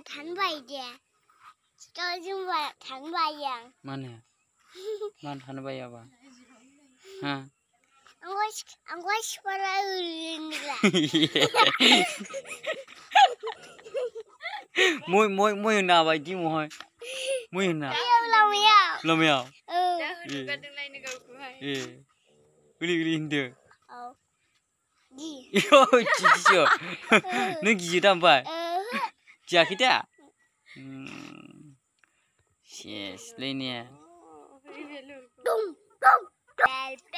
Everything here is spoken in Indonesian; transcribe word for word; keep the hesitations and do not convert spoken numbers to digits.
tanbay dia. Setelah jumpa tanbayang. Mana? Mana tanbay apa? Hah? Angwas angwas para ulinila. Mui mui mui na ba ji mui. Mui na. Lam yao. Lam yao. Ừ. Eh. Uli uli hinde. Oh. Gì? Yo, ji ji jo. Nung ji tanbay. Ừ. Ja kita. Hmm. Yes, lainnya. Dum dum.